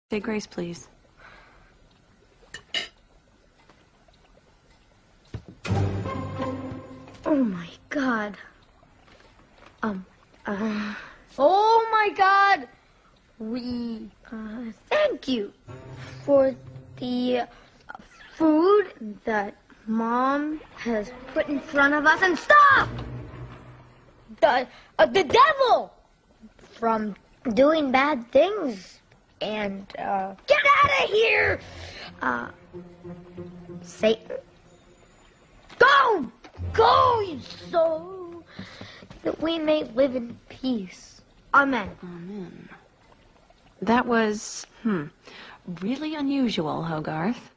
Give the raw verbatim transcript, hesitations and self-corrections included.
Say grace, please. Oh my God. Um, uh, oh my God. We, uh, thank you for the uh, food that Mom has put in front of us. And stop! The, uh, the devil from doing bad things. And, uh, get out of here! Uh, Satan. Go! Go, you soul, that we may live in peace. Amen. Amen. That was, hmm, really unusual, Hogarth.